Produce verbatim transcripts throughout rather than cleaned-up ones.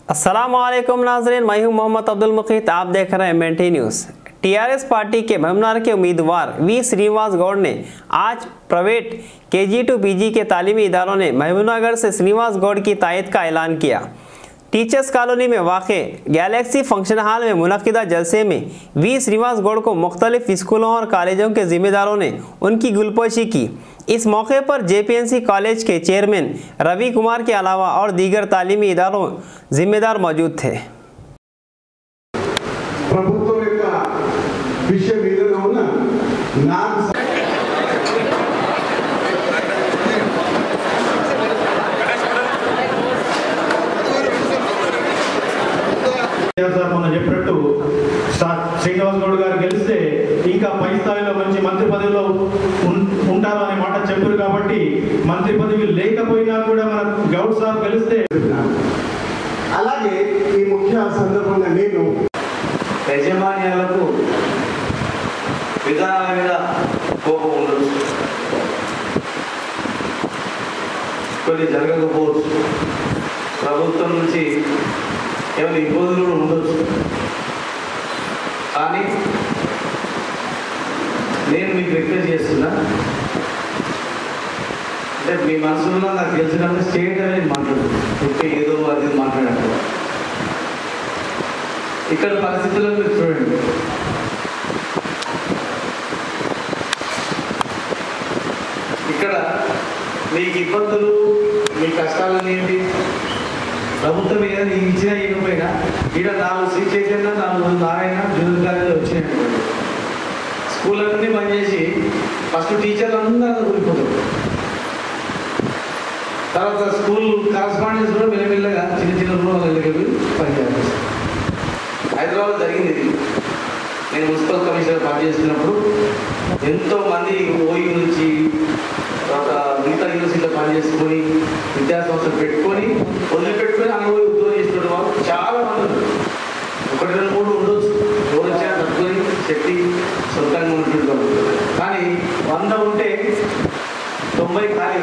अस्सलामुअलैकुम नाज़रीन, मैं हूं मोहम्मद अब्दुल मुकीत। आप देख रहे हैं M N T news. TRS party के भमनार के उम्मीदवार वी श्रीनिवास गौड़ ने आज प्राइवेट के जी टू पी जी के तालीमी इदारों ने महबूबनगर से श्रीनिवास गौड़ की तायद का ऐलान किया। टीचर्स कॉलोनी में वाक़े गैलेक्सी फंक्शन हॉल में मुनक़िदा जलसे में वी श्रीनिवास गौड़ को मुख्तलिफ स्कूलों और कॉलेजों के ज़िम्मेदारों ने उनकी गुलपोशी की। इस मौके पर J P N C college के चेयरमैन रवि कुमार के अलावा और दीगर तालीमी इदारों जिम्मेदार मौजूद थे। శ్రీనివాస్ గౌడ్ గారు గెలిస్తే ఇంకా పై స్థాయిలో మంచి మంత్రి పదవిలో ఉంటారు అనే మాట చెప్పారు కాబట్టి మంత్రి పదవి లేకపోయినా కూడా మన గౌడ్ సార్ గెలిస్తే అలాగే ఈ ముఖ్య సందర్భంగా నేను యజమాన్యాలకు విధానాల మీద కోపం ఉండొచ్చు, కొన్ని జరగకపోవచ్చు, ప్రభుత్వం నుంచి ఏమైనా ఇబ్బందులు కూడా ఉండొచ్చు. కానీ నేను మీకు రిక్వెస్ట్ చేస్తున్నా, అంటే మీ మనసులో నాకు తెలిసినప్పుడు స్టేట్ అనేది మాట్లాడుతుంది, ఇంకా ఏదో అది మాట్లాడారు. ఇక్కడ పరిస్థితుల్లో మీరు చూడండి, ఇక్కడ మీకు ఇబ్బందులు మీ కష్టాలు ఏంటి, ప్రభుత్వం ఏదైనా ఇచ్చినా ఇవ్వకపోయినా ఇక్కడ నాలుగు శ్రీ చైతన్య నాలుగు నారాయణ జూనియర్ కాలేజీలో వచ్చినాయి. స్కూల్ అన్నీ బంద్ చేసి ఫస్ట్ టీచర్లు అందరూ కూలిపోతారు. తర్వాత స్కూల్ కరస్పాండెన్స్ కూడా మెల్లమెల్లగా చిన్న చిన్న రూపాయలు పనిచేయాలి. హైదరాబాద్ జరిగింది ఇది. నేను మున్సిపల్ కమిషనర్ పనిచేస్తున్నప్పుడు ఎంతోమంది ఓయూ నుంచి తర్వాత మిగతా యూనివర్సిటీలో పనిచేసుకొని విద్యాసంస్థలు పెట్టుకొని వదిలిపెట్టుకొని అనుభవం ఉద్యోగం చేస్తున్న వాళ్ళు చాలా మంది ఉన్నారు. ఒకటి రెండు మూడు ఉండొచ్చు, ఎవరు వచ్చా తట్టుకొని శక్తి సొంతంగా ఉంటుంటారు. కానీ వంద ఉంటే తొంభై ఖాళీ.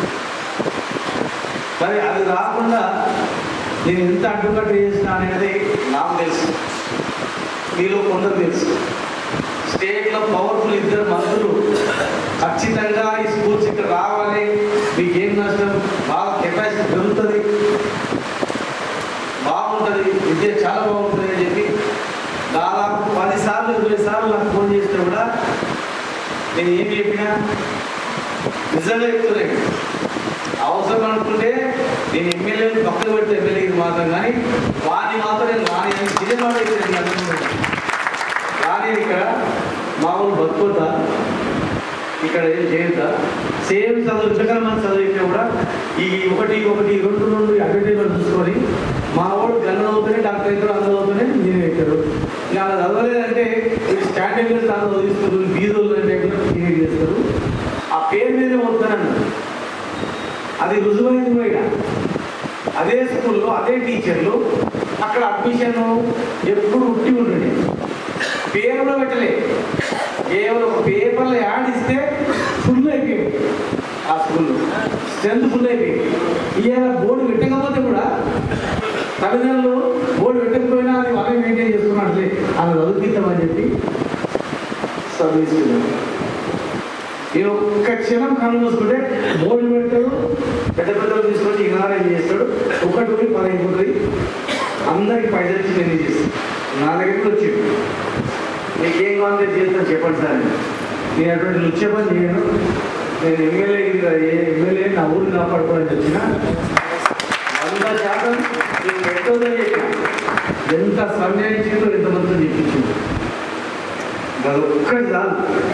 మరి అది రాకుండా నేను ఎంత అడ్డుకట్ట చేసినా అనేది నాకు తెలుసు, మీలో కొందరు తెలుసు. స్టేట్లో పవర్ఫుల్ ఇద్దరు మంత్రులు ఖచ్చితంగా ఈ స్కూల్స్ ఇక్కడ రావాలి, మీకేం నష్టం, బాగా కెపాసిటీ పెరుగుతుంది, బాగుంటుంది, విద్య చాలా బాగుంటుంది అని చెప్పి దాదాపు పదిసార్లు ఇరవై సార్లు నాకు ఫోన్ చేస్తే కూడా నేను ఏం చెప్పినా నిజంగా చెప్తున్నాను. అవసరం అనుకుంటే నేను ఎమ్మెల్యేని పక్కన పెడితే ఎమ్మెల్యేకి మాత్రం, కానీ వాడిని మాత్రం నేను రాని అని సినిమా రాని. ఇక్కడ మామూలు బతుకుతా, ఇక్కడ ఏం చేయుతా, సేమ్ చదువు ఇంతకన్నా మంది చదివితే కూడా ఈ ఒకటి ఒకటి రెండు రెండు అడ్వర్టైజ్మెంట్ చూసుకొని మా వాడు గన్ను అవుతానే డాక్టర్ అవుతాడు, అందరూ అవుతానే ఇంజనీర్ అవుతారు. ఇలా చదవలేదంటే వీళ్ళు స్టాండింగ్ మీద అందరూ చదివిస్తారు, బీదోళ్ళు అంటే ఇంజనీర్ చేస్తారు. ఆ పేరు మీదే వస్తానన్నారు. అది రుజువైంది కూడా. అదే స్కూల్లో అదే టీచర్లు అక్కడ అడ్మిషన్ ఎప్పుడు ఉట్టి ఉండండి, పేరు కూడా పెట్టలే, కేవలం ఒక పేపర్లో యాడ్ ఇస్తే ఫుల్ అయిపోయింది. ఆ స్కూల్లో స్ట్రెంత్ ఫుల్ అయిపోయింది. ఇవాళ బోర్డు పెట్టకపోతే కూడా తల్లిదండ్రులు బోర్డు పెట్టకపోయినా అది వాళ్ళే మెయింటైన్ చేసుకున్నట్లే అలా చదివిద్దామని చెప్పి చదివిస్తున్నాను. నేను ఒక్క క్షణం కళ్ళు చూసుకుంటే బోర్డు పెడతాడు, పెద్ద పెద్దలు తీసుకొని ఇగ్నారేజ్ చేస్తాడు, ఒకటి ఊరి పదైపోతుంది, అందరికి పైసలు నేను చేస్తాను. నా దగ్గరికి వచ్చాడు, నీకేం కావాలి చేస్తాను చెప్పండి సార్. నేను అటువంటి నృత్య పని చేయను, నేను ఎమ్మెల్యే ఎమ్మెల్యే నా ఊరిని కాపాడుకోవాలని వచ్చిన వంద శాతం నేను పెట్టదని చెప్పిన. ఎంత సంజయించిందో ఎంతమందితో చెప్పించింది, అది ఒక్కటి చాలు.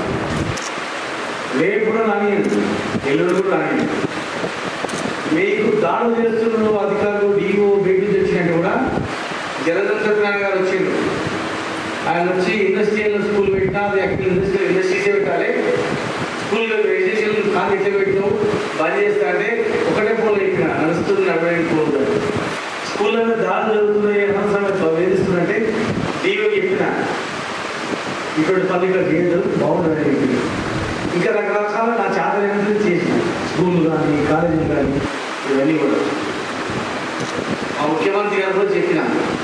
రేపు కూడా రానియండి, ఎల్లుడు కూడా రానియండి. మీకు దాడులు చేస్తున్న అధికారులు డిఓ బయటకు తెచ్చినట్టు కూడా జగన్ సత్యనారాయణ గారు వచ్చిండు. ఆయన వచ్చి ఇండస్ట్రియల్ స్కూల్ పెట్టినా అది యాక్చువల్ ఇండస్ట్రియల్ ఇండస్ట్రీసే పెట్టాలి, స్కూల్ ఎడ్యుకేషన్ కాంట్రాక్టే పెట్టినాం బంద్ చేస్తా అంటే ఒకటే ఫోన్ పెట్టిన నడుస్తుంది నడవడానికి ఫోన్. స్కూల్లో దాడులు జరుగుతున్నాయి అనవసరంగా వేధిస్తుందంటే డిఓ చెప్పిన ఇటువంటి పని ఇక్కడ చేయడం బాగుంటుంది. ఇంకా రకరకాల నా చేతనైనంత చేసిన స్కూల్ కానీ కాలేజీలు కానీ ఇవన్నీ కూడా ముఖ్యమంత్రి గారు కూడా చెప్పిన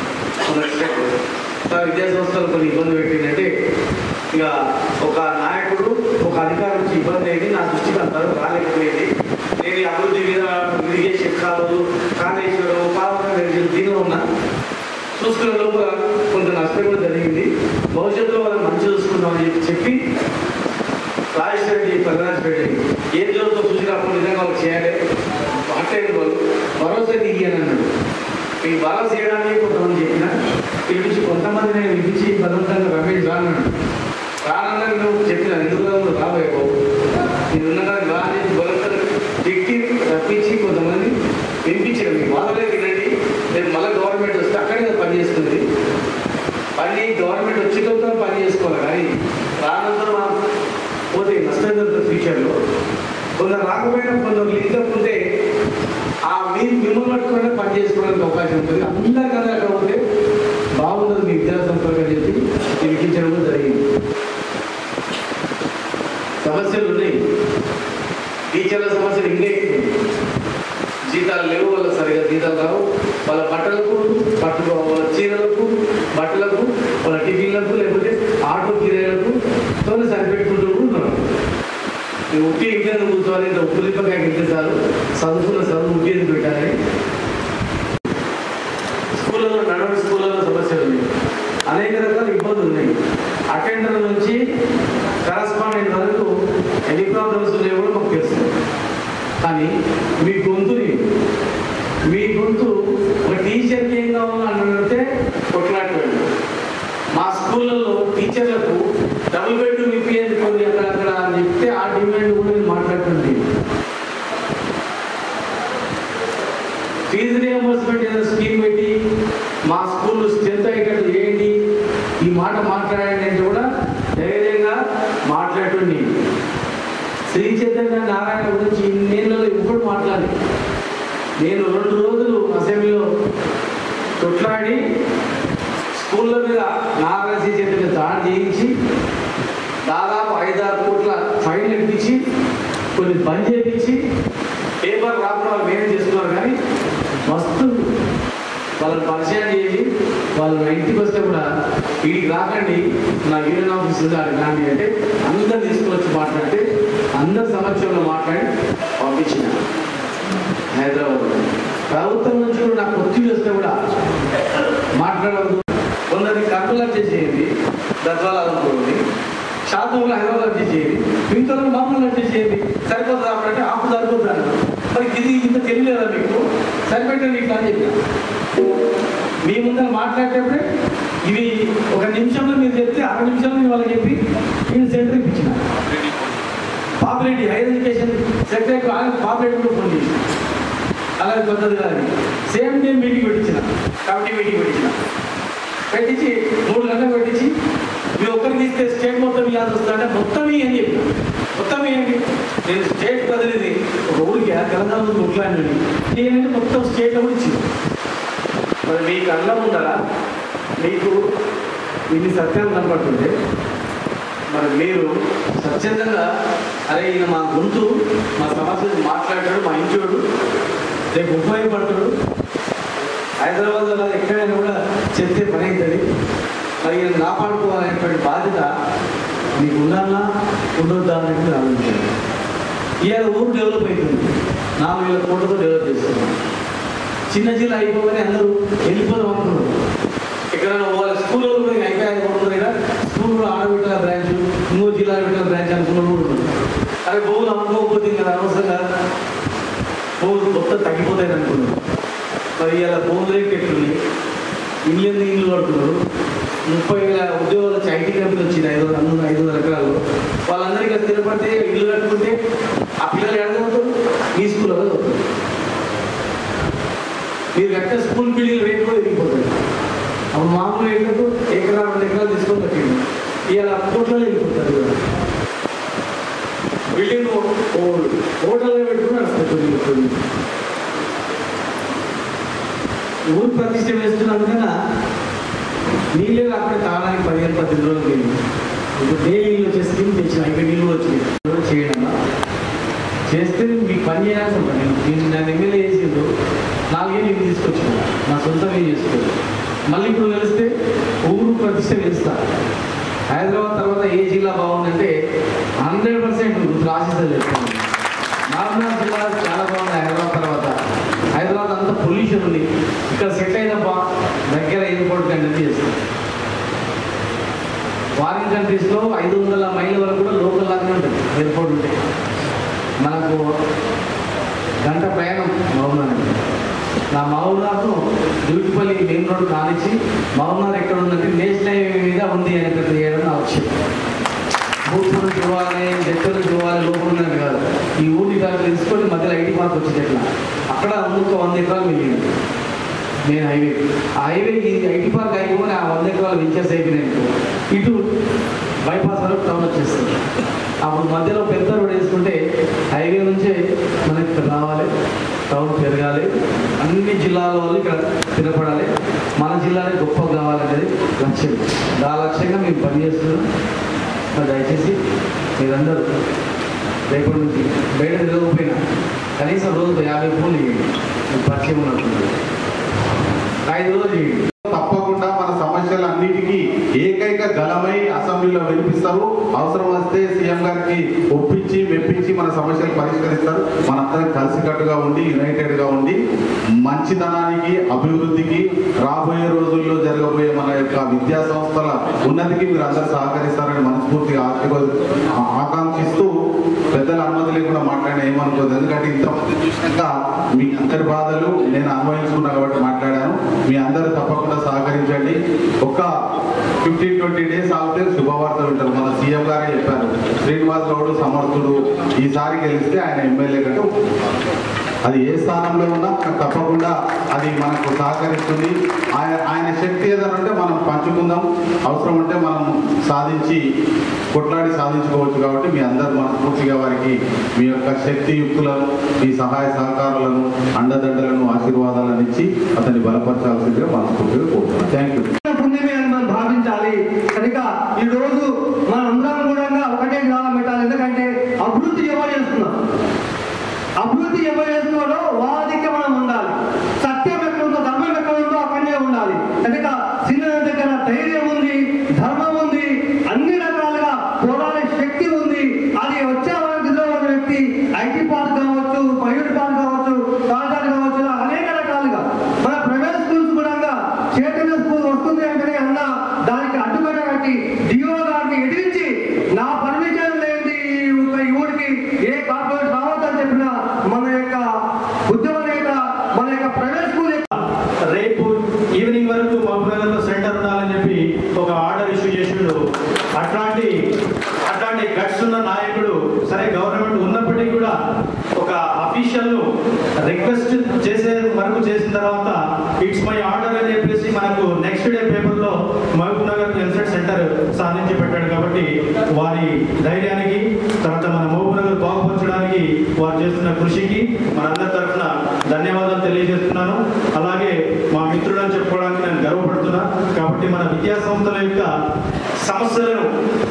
సార్ విద్యా సంస్థలు కొన్ని ఇబ్బంది పెట్టిందంటే ఇక ఒక నాయకుడు ఒక అధికారి నుంచి ఇబ్బంది అయింది, నా దృష్టికి అంటారు రాలేకపోయింది. నేను ఈ అభివృద్ధి మీద ఇరిగేషన్ కాదు కాళేశ్వరం పాలన దీనిలో ఉన్నా చూసుకునే లోపల కొంత నష్టం కూడా జరిగింది. భవిష్యత్తులో వాళ్ళని మంచి చూసుకుందామని చెప్పి చెప్పి రాజేశ్వర రెడ్డి ప్రధానపేట ఏం జరుగుతుందో చూసినప్పుడు నిజంగా వాళ్ళు చేయాలి మాట్లాడిన వాళ్ళు భరోసా దిగాను అన్నాడు. ఈ భరోసా చేయడానికి కొంతమంది చెప్పిన పిలిపించి కొంతమంది నేను పిలిపించి బలవంతంగా రమేష్ రాన్నాడు. రానన్నా నువ్వు చెప్పిన ఎందుకు రాబోయే బాబు నేను ఉన్నగా రాని బలవంతంగా వ్యక్తి రప్పించి కొంతమంది వినిపించారు. మీకు వాళ్ళే తినండి, నేను మళ్ళీ గవర్నమెంట్ వస్తే అక్కడే పని చేస్తుంది. పని గవర్నమెంట్ వచ్చేటప్పుడు పని చేసుకోవాలి, కానీ రానంతరం మనం పోతే నష్టం జరుగుతుంది ఫ్యూచర్లో. కొందరు రాకపోయినా కొందరు లింక్ ఉంటే ఆ మీరు మిమ్మల్ని పట్టుకునే పని చేసుకోవడానికి అవకాశం ఉంటుంది. అందరికన్నా అక్కడ పోతే బాగుంటుంది మీ విద్యా సంస్థలు అని చెప్పి వినిపించడం కూడా జరిగింది. సమస్యలు ఉన్నాయి, టీచర్ల సమస్యలు ఇంకా ఎక్కువ. జీతాలు లేవు, వాళ్ళ సరిగా జీతాలు రావు, వాళ్ళ బట్టలకు పట్టు వాళ్ళ చీరలకు బట్టలకు వాళ్ళ టిఫిన్లకు లేకపోతే ఆటో కిరాయిలకు తోనే సరిపెట్టుకుంటూ ఉన్నారు. ఉట్టి ఇంట్లో కూర్చోవాలి, ఇంత ఉప్పు లిప్పకాయ ఇంటే చాలు, చదువుకున్న చదువు ఉట్టి పెట్టాలి. స్కూళ్ళలో నడవడి స్కూళ్ళలో సమస్యలు ఉన్నాయి, అనేక రకాల ఇబ్బందులు ఉన్నాయి. అటెండర్ నుంచి కరస్పాండెంట్ వరకు ఎన్ని ప్రాబ్లమ్స్ ఉన్నాయో కూడా మాకు తెలుసు. కానీ మీ గొంతుని మీ గొంతు ఒక టీచర్కి ఏం కావాలని అడిగితే కొట్లాడలేదు. మా స్కూళ్ళల్లో టీచర్లకు డబుల్ బెడ్రూమ్ ఇప్పించేందుకు అక్కడ అక్కడ అని చెప్తే ఆ డిమాండ్ కూడా నేను మాట్లాడుతుంది. ఫీజు రియంబర్స్మెంట్ ఏదైనా స్కీమ్ పెట్టి మా స్కూల్ స్ట్రెంత్ అయ్యేటట్టు చేయండి, ఈ మాట మాట్లాడండి అంటే కూడా ధైర్యంగా మాట్లాడుతుంది. శ్రీ చైతన్య నారాయణ గురించి ఇన్నేళ్ళలో ఇప్పుడు మాట్లాడి నేను రెండు రోజులు అసెంబ్లీలో కొట్లాడి స్కూళ్ళ మీద నారాయణ శ్రీ చైతన్య దాడి చేయించి దాదాపు ఐదారు కోట్ల ఫైన్ ఇప్పించి కొన్ని బంద్ చేయించి పేపర్ రాకుండా వాళ్ళు మేనేజ్ చేస్తున్నారు. కానీ మస్తు వాళ్ళని పరిచయం చేసి వాళ్ళు ఇంటికి వస్తే కూడా వీడికి రాకండి నా యూనియన్ ఆఫీస్ రాండి అంటే అందరు తీసుకువచ్చి మాట్లాడితే అందరి సమక్షంలో మాట్లాడి పంపించిన హైదరాబాద్. ప్రభుత్వం నుంచి కూడా నాకు ఒత్తిడి వస్తే కూడా మాట్లాడవద్దు, కొందరికి కర్నూలు అర్జీ చేయండి, గద్వాల అనుకోండి, శాతంలో హైదరాబాద్ అర్జీ చేయండి, మిగతా మామూలు అర్జీ చేయండి, సరిపోతుంది అంటే ఆపు సరిపోతుంది. మరి ఇది ఇంత తెలియలేదా మీకు? సరిపెట్టండి ఇట్లా అని చెప్పిన. మీ ముందర మాట్లాడేటప్పుడే ఇవి ఒక నిమిషంలో మీరు చెప్తే అర నిమిషంలో నేను వాళ్ళకి చెప్పి నేను సెంటర్ ఇప్పించిన. పాపులేటి హైయర్ ఎడ్యుకేషన్ సెక్రటరీ పాపులేటి కూడా ఫోన్ చేసి అలాగే కొత్తది కానీ సేమ్ డే మీటింగ్ పెట్టించిన, కమిటీ మీటింగ్ పెట్టించిన. పెట్టించి మూడు గంటలు పెట్టించి మీరు ఒక్కరికి ఇస్తే స్టేట్ మొత్తం ఇవ్వాల్సి వస్తుందంటే మొత్తం ఇవ్వండి చెప్పిన. మొత్తం ఇవ్వండి, నేను స్టేట్ ప్రతినిధి ఒక ఊరికి తెలంగాణ ముట్లాండి ఏంటంటే మొత్తం స్టేట్లో కూడా ఇచ్చింది. మరి మీకు అన్నం ఉండాలా, మీకు ఇన్ని సత్యాలు కనపడుతుంటే మరి మీరు స్వచ్ఛందంగా అరే ఈయన మా గొంతు మా సమస్యలు మాట్లాడాడు, మా ఇంటివాడు రేపు ఉపయోగపడతాడు, హైదరాబాద్లో ఎక్కడైనా కూడా చెప్తే పని అవుతుంది, మరి ఈయన కాపాడుకోవాలనేటువంటి బాధ్యత మీకు ఉండాలా ఉండొద్దా అనేది ఆలోచించాలి. ఇవాళ ఊరు డెవలప్ అవుతుంది, నాలుగు వేల కోట్లతో డెవలప్ చేస్తున్నాం. చిన్న జిల్లా అయిపోగానే అందరూ వెళ్ళిపోదాం అనుకున్నారు. ఎక్కడైనా వాళ్ళ స్కూల్లో కూడా అయిపోయి అయిపోతున్నారు కదా, స్కూల్ కూడా ఆడబిడ్డల బ్రాంచ్, ఇంకో జిల్లా బిడ్డల బ్రాంచ్ అనుకున్న కూడా ఉన్నారు. అరే భూములు అమ్ముకోకపోతే కదా అనవసరంగా భూములు మొత్తం తగ్గిపోతాయని అనుకున్నారు. మరి ఇలా భూములు రేట్ ఎట్లున్నాయి, ఇల్లు ఎందుకు ఇల్లు పడుతున్నారు, ముప్పై వేల ఉద్యోగాలు వచ్చి ఐటీ కంపెనీ వచ్చింది ఐదు వందల ఐదు వందల ఎకరాలు. వాళ్ళందరికీ స్థిరపడితే ఇల్లు కట్టుకుంటే ఆ పిల్లలు ఎడగవుతారు, మీ స్కూల్లో చదువుతారు. మీరు కట్టిన స్కూల్ బిల్డింగ్ రేట్ కూడా వెళ్ళిపోతుంది. అప్పుడు మామూలు ఏళ్ళకు ఎకరా రెండు ఎకరాలు తీసుకొని కట్టింది, ఇలా కోట్లలో వెళ్ళిపోతారు. బిల్డింగ్ హోటల్లో పెట్టుకుని నడుస్తుంది. ఊరు ప్రతిష్ట వేస్తున్నాను కన్నా నీళ్ళే అప్పుడే తాగడానికి పదిహేను పద్దెనిమిది రోజులు పోయింది. ఇప్పుడు డైలీ నీళ్ళు వచ్చే స్కీమ్ తెచ్చిన ఇక్కడ నీళ్ళు వచ్చినాయి చేయడం చేస్తే మీకు పని చేయాల్సి ఉంటుంది. నేను నన్ను ఎమ్మెల్యే చేసిండు నాలుగేళ్ళు ఇది తీసుకొచ్చాను, నా సొంతం ఏం చేసుకోలేదు. మళ్ళీ ఇప్పుడు వెలిస్తే ఊరు ప్రతిష్ట వెలుస్తా. హైదరాబాద్ తర్వాత ఏ జిల్లా బాగుందంటే హండ్రెడ్ పర్సెంట్ రాసిస్తా చెప్తాను. నార్మల్ జిల్లా చాలా బాగుంది హైదరాబాద్ తర్వాత. హైదరాబాద్ అంతా పొల్యూషన్ ఉంది, ఇక్కడ సెట్ అయినప్ప దగ్గర ఎయిర్పోర్ట్ కంట్రీ చేస్తాం. ఫారిన్ కంట్రీస్లో ఐదు వందల మైళ్ళ వరకు కూడా లోకల్ లాగానే ఉంటుంది ఎయిర్పోర్ట్ ఉంటే. మనకు గంట ప్రయాణం మహబూబ్నగర్. నా మహబూబ్నగర్ను డ్యూటిపల్లి మెయిన్ రోడ్ కానిచ్చి మహబూబ్నగర్ ఎక్కడ ఉందంటే నేషనల్ హైవే మీద ఉంది అని పెద్ద చేయడం నా వచ్చి భూపురం చూడాలి, జట్టలు చూడాలి, లోపల ఉన్నది కాదు. ఈ ఊరిని కాదు తెలుసుకొని మధ్యలో ఐటీ పార్క్ వచ్చేది ఎట్లా అక్కడ ఇంకొక వంద ఎకరాలు మిగిలింది మెయిన్ హైవే. ఆ హైవే ఈ ఐటీ పార్క్ అయిపోయి ఆ వంద ఎకరాలు వించేసి అయిపోయినాయి. ఇటు బైపాస్ వరకు టౌన్ వచ్చేస్తుంది. అప్పుడు మధ్యలో పెద్ద రోడ్ వేసుకుంటే హైవే నుంచే మనకి ఇక్కడ రావాలి, టౌన్ పెరగాలి, అన్ని జిల్లాల వాళ్ళు ఇక్కడ స్థిరపడాలి, మన జిల్లానే గొప్పగా కావాలనేది లక్ష్యం. ఆ లక్ష్యంగా మేము పనిచేస్తున్నాం. దయచేసి మీరందరూ రేపటి నుంచి బయట తిరగకపోయినా కనీసం రోజుకు యాభై ఫోన్లు చేయండి. పరిచయం ఉన్నట్టుంది ఐదు రోజులు చేయండి. తప్పకుండా మన సమస్యలన్నిటికీ ఏకైక గలమై అసెంబ్లీలో వినిపిస్తారు. అవసరం వస్తే సీఎం గారికి ఒప్పించి మెప్పించి మన సమస్యలు పరిష్కరిస్తారు. మనందరం కలిసికట్టుగా ఉండి యునైటెడ్గా ఉండి మంచితనానికి, అభివృద్ధికి, రాబోయే రోజుల్లో జరగబోయే మన యొక్క విద్యా సంస్థల ఉన్నతికి మీరు అందరూ సహకరిస్తారని మనస్ఫూర్తిగా ఆకాంక్షిస్తూ పెద్దల అనుమతి లేకుండా మాట్లాడిన ఏమనుకోదు. ఎందుకంటే ఇంతమంది చూసినాక మీ అందరి బాధలు నేను అనుభవించుకున్నా కాబట్టి మాట్లాడాను. మీ అందరూ తప్పకుండా సహకరించండి. ఒక ఫిఫ్టీన్ ట్వంటీ డేస్ ఆగితే శుభవార్తలు ఉంటారు. మన సీఎం గారే చెప్పారు, శ్రీనివాస్ గౌడ్ సమర్థుడు, ఈసారి గెలిస్తే ఆయన ఎమ్మెల్యే కంటే అది ఏ స్థానంలో ఉన్నా తప్పకుండా అది మనకు సహకరిస్తుంది. ఆయన ఆయన శక్తి ఏదైనా ఉంటే మనం పంచుకుందాం, అవసరం ఉంటే మనం సాధించి కొట్లాడి సాధించుకోవచ్చు. కాబట్టి మీ అందరూ మనస్ఫూర్తిగా వారికి మీ యొక్క శక్తి యుక్తులను, మీ సహాయ సహకారాలను, అండదండలను, ఆశీర్వాదాలను ఇచ్చి అతన్ని బలపరచాల్సిందిగా మనస్ఫూర్తిగా కోరుతున్నాను. Thank you. పుణ్యమే అని మనం భావించాలి. కనుక ఈ రోజు మన అందరం కూడా ఒకటే గ్రామం పెట్టాలి. ఎందుకంటే అభివృద్ధి ఎవరు చేస్తున్నాం, అభివృద్ధి ఎవరు చేస్తున్నారో వాదికి మనం ఉండాలి. సత్యం ఎక్కడ ఉందో, ధర్మం ఎక్కడ ఉందో అక్కడనే ఉండాలి. కనుక చిన్న దగ్గర ధైర్యం ఉంది, ధర్మం ఉంది, అన్ని రకాలుగా పోరాడే శక్తి ఉంది. అది వచ్చే వారిలో ఉన్న వ్యక్తి ఐటీ పార్క్ కావచ్చు, ప్రైవేట్ పార్క్ కావచ్చు, కాలేజీ కావచ్చు, అనేక రకాలుగా మన ప్రైవేట్ స్కూల్స్ కూడా చైతన్య స్కూల్ వస్తుంది అంటే అన్న దానికి అడ్డుకట్ట కట్టి డిఓ గారిని ఎదిరించి నా పర్మిషన్ లేని ఈ ఊరికి ఏ కార్పొరేట్ రావద్దని చెప్పిన మన యొక్క ఉద్యమ నేత, మన యొక్క ప్రైవేట్ స్కూల్ రేపు ఈవినింగ్ వరకు మహబూబ్నగర్లో సెంటర్ ఉండాలని చెప్పి ఒక ఆర్డర్ ఇష్యూ చేసిండు. అట్లాంటి అట్లాంటి గట్స్ ఉన్న నాయకుడు సరే గవర్నమెంట్ ఉన్నప్పటికీ కూడా ఒక అఫీషియల్ రిక్వెస్ట్ చేసే వరకు చేసిన తర్వాత ఇట్స్ మై ఆర్డర్ అని చెప్పేసి మనకు నెక్స్ట్ డే పేపర్లో మహబూబ్నగర్ ఎన్సెట్ సెంటర్ సాధించి పెట్టాడు. కాబట్టి వారి ధైర్యానికి, తర్వాత మన మహబూబ్నగర్ బాగుపరచడానికి వారు చేస్తున్న కృషికి మనందరి తరఫున ధన్యవాదాలు తెలియజేస్తున్నాను. అలాగే మా మిత్రుడని చెప్పుకోవడానికి నేను గర్వపడుతున్నా. కాబట్టి మన విద్యా సంస్థల యొక్క సమస్యలను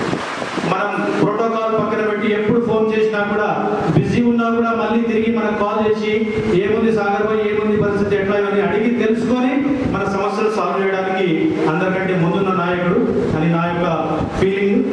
మనం ప్రోటోకాల్ పక్కన పెట్టి ఎప్పుడు ఫోన్ చేసినా కూడా బిజీ ఉన్నా కూడా మళ్ళీ తిరిగి మనకు కాల్ చేసి ఏముంది సాగర్ భాయ్, ఏముంది పరిస్థితి, ఎట్లా ఇవన్నీ అడిగి తెలుసుకొని మన సమస్యలు సాల్వ్ చేయడానికి అందరికంటే ముందున్న నాయకుడు అని నా యొక్క ఫీలింగ్.